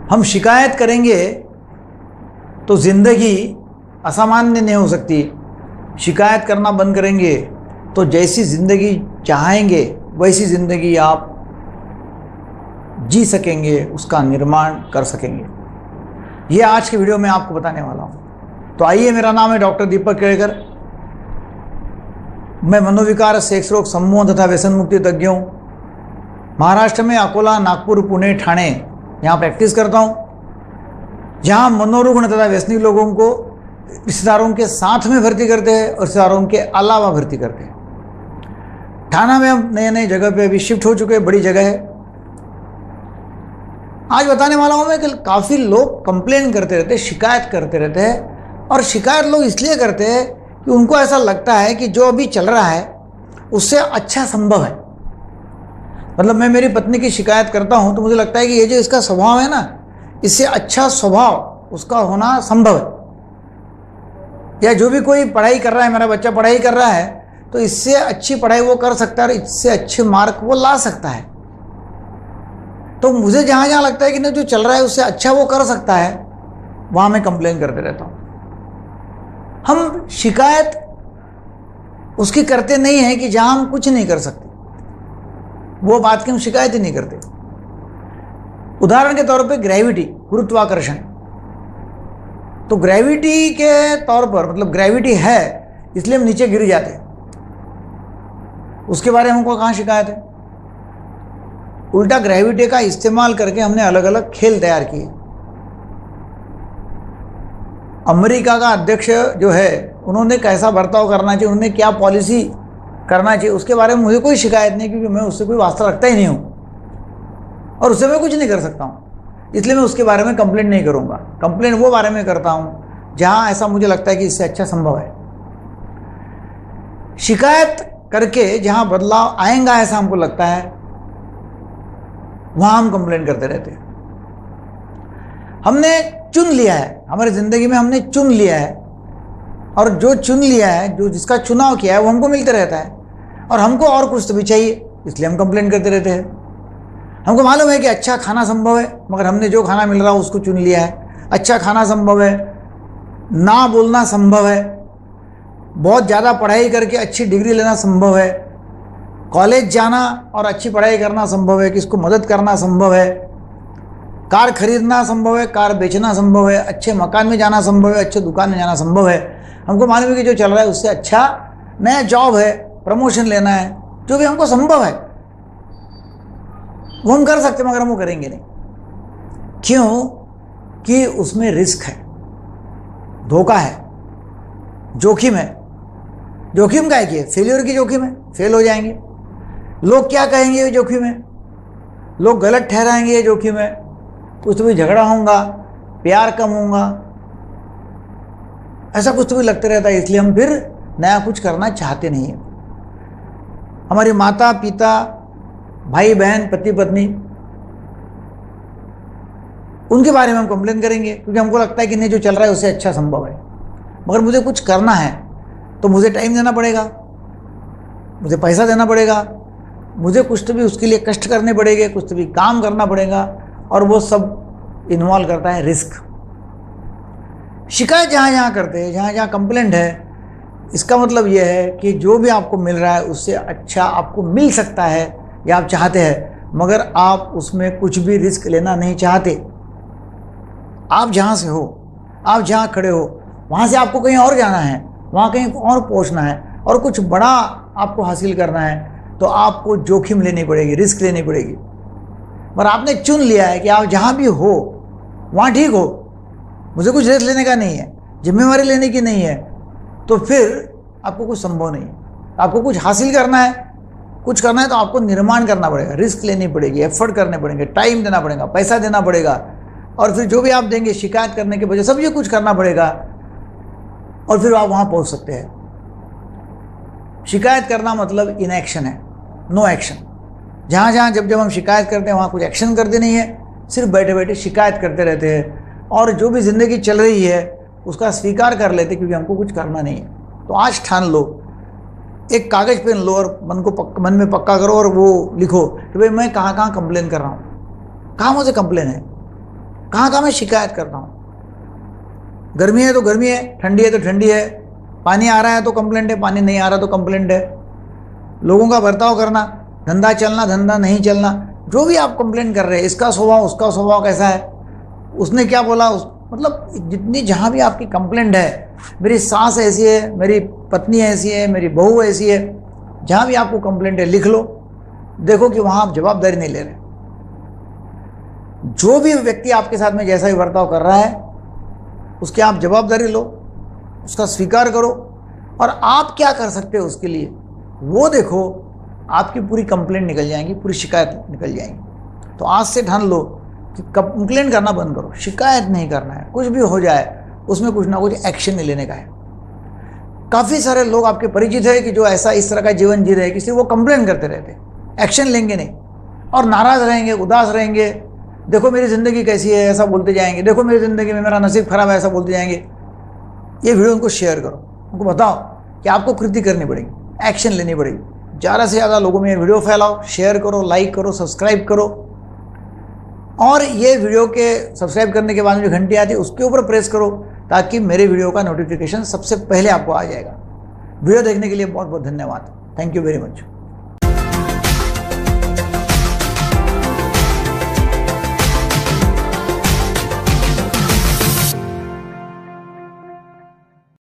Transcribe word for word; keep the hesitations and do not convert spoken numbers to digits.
हम शिकायत करेंगे तो ज़िंदगी असामान्य नहीं हो सकती। शिकायत करना बंद करेंगे तो जैसी ज़िंदगी चाहेंगे वैसी ज़िंदगी आप जी सकेंगे, उसका निर्माण कर सकेंगे। ये आज के वीडियो में आपको बताने वाला हूँ। तो आइए, मेरा नाम है डॉक्टर दीपक केड़कर। मैं मनोविकार, सेक्स रोग, सम्मोहन तथा व्यसन मुक्ति तज्ञ हूँ। महाराष्ट्र में अकोला, नागपुर, पुणे, ठाणे यहाँ प्रैक्टिस करता हूँ, जहाँ मनोरुग्ण तथा व्यसनिक लोगों को रिश्तेदारों के साथ में भर्ती करते हैं और रिश्तेदारों के अलावा भर्ती करते हैं। ठाणा में हम नए नए जगह पे अभी शिफ्ट हो चुके हैं, बड़ी जगह है। आज बताने वाला हूँ मैं कि काफ़ी लोग कंप्लेन करते रहते हैं, शिकायत करते रहते हैं। और शिकायत लोग इसलिए करते हैं कि उनको ऐसा लगता है कि जो अभी चल रहा है उससे अच्छा संभव है। मतलब मैं मेरी पत्नी की शिकायत करता हूँ तो मुझे लगता है कि ये जो इसका स्वभाव है ना, इससे अच्छा स्वभाव उसका होना संभव है। या जो भी कोई पढ़ाई कर रहा है, मेरा बच्चा पढ़ाई कर रहा है, तो इससे अच्छी पढ़ाई वो कर सकता है और इससे अच्छे मार्क वो ला सकता है। तो मुझे जहाँ जहाँ लगता है कि नहीं, जो चल रहा है उससे अच्छा वो कर सकता है, वहाँ मैं कंप्लेन करते रहता हूँ। हम शिकायत उसकी करते नहीं हैं कि जहाँ हम कुछ नहीं कर सकते, वो बात की हम शिकायत ही नहीं करते। उदाहरण के तौर पे ग्रेविटी, गुरुत्वाकर्षण। तो ग्रेविटी के तौर पर, मतलब ग्रेविटी है इसलिए हम नीचे गिर जाते हैं, उसके बारे में हमको कहाँ शिकायत है। उल्टा ग्रेविटी का इस्तेमाल करके हमने अलग अलग खेल तैयार किए। अमेरिका का अध्यक्ष जो है, उन्होंने कैसा बर्ताव करना चाहिए, उन्होंने क्या पॉलिसी करना चाहिए, उसके बारे में मुझे कोई शिकायत नहीं, क्योंकि मैं उससे कोई वास्ता रखता ही नहीं हूँ और उससे मैं कुछ नहीं कर सकता हूँ। इसलिए मैं उसके बारे में कंप्लेंट नहीं करूँगा। कंप्लेंट वो बारे में करता हूँ जहाँ ऐसा मुझे लगता है कि इससे अच्छा संभव है। शिकायत करके जहाँ बदलाव आएगा ऐसा हमको लगता है, वहाँ हम कंप्लेंट करते रहते हैं। हमने चुन लिया है, हमारी ज़िंदगी में हमने चुन लिया है, और जो चुन लिया है, जो जिसका चुनाव किया है, वो हमको मिलते रहता है। और हमको और कुछ तो भी चाहिए, इसलिए हम कंप्लेंट करते रहते हैं। हमको मालूम है कि अच्छा खाना संभव है, मगर हमने जो खाना मिल रहा है उसको चुन लिया है। अच्छा खाना संभव है, ना बोलना संभव है, बहुत ज़्यादा पढ़ाई करके अच्छी डिग्री लेना संभव है, कॉलेज जाना और अच्छी पढ़ाई करना संभव है, किसको मदद करना संभव है, कार खरीदना संभव है, कार बेचना संभव है, अच्छे मकान में जाना संभव है, अच्छे दुकान में जाना संभव है। हमको मालूम है कि जो चल रहा है उससे अच्छा नया जॉब है, प्रमोशन लेना है, जो भी हमको संभव है वो हम कर सकते हैं, मगर हम वो करेंगे नहीं। क्यों? कि उसमें रिस्क है, धोखा है, जोखिम है। जोखिम का है कि फेलियर की जोखिम है, फेल हो जाएंगे, लोग क्या कहेंगे ये जोखिम है, लोग गलत ठहराएंगे ये जोखिम है, कुछ तो भी झगड़ा होगा, प्यार कम होगा, ऐसा कुछ तो भी लगते रहता है। इसलिए हम फिर नया कुछ करना चाहते नहीं हैं। हमारी माता पिता, भाई बहन, पति पत्नी, उनके बारे में हम कंप्लेन करेंगे, क्योंकि हमको लगता है कि नहीं, जो चल रहा है उससे अच्छा संभव है। मगर मुझे कुछ करना है तो मुझे टाइम देना पड़ेगा, मुझे पैसा देना पड़ेगा, मुझे कुछ तो भी उसके लिए कष्ट करने पड़ेंगे, कुछ तो भी काम करना पड़ेगा, और वो सब इन्वॉल्व करता है रिस्क। शिकायत जहाँ जहाँ करते हैं, जहाँ जहाँ कंप्लेंट है, इसका मतलब यह है कि जो भी आपको मिल रहा है उससे अच्छा आपको मिल सकता है या आप चाहते हैं, मगर आप उसमें कुछ भी रिस्क लेना नहीं चाहते। आप जहाँ से हो, आप जहाँ खड़े हो, वहाँ से आपको कहीं और जाना है, वहाँ कहीं और पहुँचना है और कुछ बड़ा आपको हासिल करना है, तो आपको जोखिम लेनी पड़ेगी, रिस्क लेनी पड़ेगी। पर आपने चुन लिया है कि आप जहाँ भी हो वहाँ ठीक हो, मुझे कुछ रिस्क लेने का नहीं है, जिम्मेवारी लेने की नहीं है, तो फिर आपको कुछ संभव नहीं है। आपको कुछ हासिल करना है, कुछ करना है, तो आपको निर्माण करना पड़ेगा, रिस्क लेनी पड़ेगी, एफर्ट करने पड़ेंगे, टाइम देना पड़ेगा, पैसा देना पड़ेगा, और फिर जो भी आप देंगे शिकायत करने के बजाय सब ये कुछ करना पड़ेगा, और फिर आप वहाँ पहुँच सकते हैं। शिकायत करना मतलब इनएक्शन है, नो एक्शन। जहाँ जहाँ जब जब हम शिकायत करते हैं वहाँ कुछ एक्शन करते नहीं है, सिर्फ बैठे बैठे शिकायत करते रहते हैं, और जो भी ज़िंदगी चल रही है उसका स्वीकार कर लेते, क्योंकि हमको कुछ करना नहीं है। तो आज ठान लो, एक कागज़ पेन लो और मन को पक, मन में पक्का करो और वो लिखो कि भाई मैं कहाँ कहाँ कंप्लेन कर रहा हूँ, कहाँ मुझे कंप्लेन है। कहाँ कहाँ मैं शिकायत करता हूँ। गर्मी है तो गर्मी है, ठंडी है तो ठंडी है, पानी आ रहा है तो कंप्लेंट है, पानी नहीं आ रहा तो कंप्लेंट है, लोगों का बर्ताव करना, धंधा चलना धंधा नहीं चलना, जो भी आप कंप्लेंट कर रहे हैं, इसका स्वभाव उसका स्वभाव कैसा है, उसने क्या बोला, उस मतलब जितनी जहाँ भी आपकी कंप्लेंट है, मेरी सास ऐसी है, मेरी पत्नी ऐसी है, मेरी बहू ऐसी है, जहाँ भी आपको कंप्लेंट है लिख लो, देखो कि वहाँ आप जवाबदारी नहीं ले रहे। जो भी व्यक्ति आपके साथ में जैसा भी बर्ताव कर रहा है उसकी आप जवाबदारी लो, उसका स्वीकार करो, और आप क्या कर सकते हो उसके लिए वो देखो, आपकी पूरी कंप्लेंट निकल जाएंगी, पूरी शिकायत निकल जाएंगी। तो आज से ठान लो कि कंप्लेंट करना बंद करो, शिकायत नहीं करना है, कुछ भी हो जाए उसमें कुछ ना कुछ एक्शन नहीं लेने का है। काफ़ी सारे लोग आपके परिचित है कि जो ऐसा इस तरह का जीवन जी रहे हैं कि सिर्फ वो कंप्लेंट करते रहते, एक्शन लेंगे नहीं, और नाराज़ रहेंगे, उदास रहेंगे, देखो मेरी ज़िंदगी कैसी है ऐसा बोलते जाएंगे, देखो मेरी ज़िंदगी में मेरा नसीब खराब है ऐसा बोलते जाएंगे। ये वीडियो उनको शेयर करो, उनको बताओ कि आपको कृति करनी पड़ेगी, एक्शन लेनी पड़ेगी। ज़्यादा से ज़्यादा लोगों में ये वीडियो फैलाओ, शेयर करो, लाइक करो, सब्सक्राइब करो, और ये वीडियो के सब्सक्राइब करने के बाद में जो घंटी आती है उसके ऊपर प्रेस करो, ताकि मेरे वीडियो का नोटिफिकेशन सबसे पहले आपको आ जाएगा। वीडियो देखने के लिए बहुत बहुत धन्यवाद। Thank you very much.